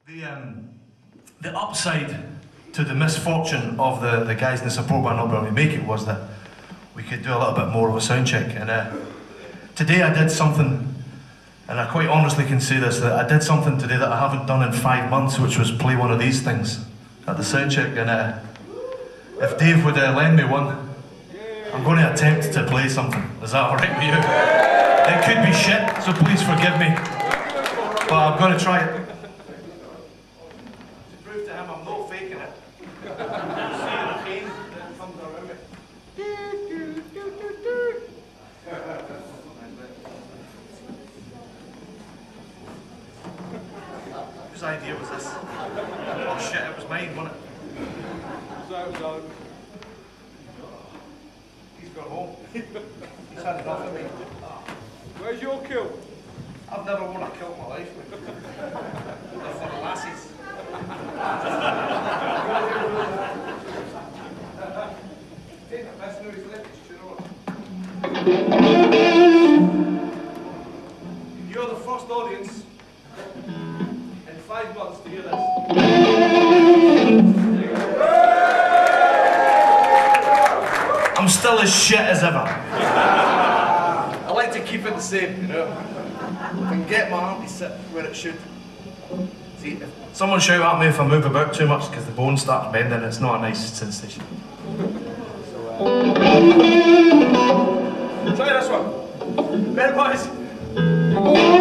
The upside to the misfortune of the guys in the support band not being able to make it was that we could do a little bit more of a sound check. And today I did something, and I quite honestly can say this, that I did something today that I haven't done in 5 months, which was play one of these things at the sound check. And if Dave would lend me one, I'm going to attempt to play something. Is that alright with you? It could be shit, so please forgive me. But I'm going to try it. To prove to him I'm not faking it. See the pain that comes around me. Whose idea was this? Oh shit, it was mine, wasn't it? He's gone home. He's had enough of me. Where's your kilt? I've never worn a kilt in my life. They're for the lassies. You're the first audience in 5 months to hear this. I'm still as shit as ever. I like to keep it the same, you know. I can get my arm to sit where it should. See, if someone shout at me if I move about too much because the bone starts bending, it's not a nice sensation. So, try this one. Ready, boys?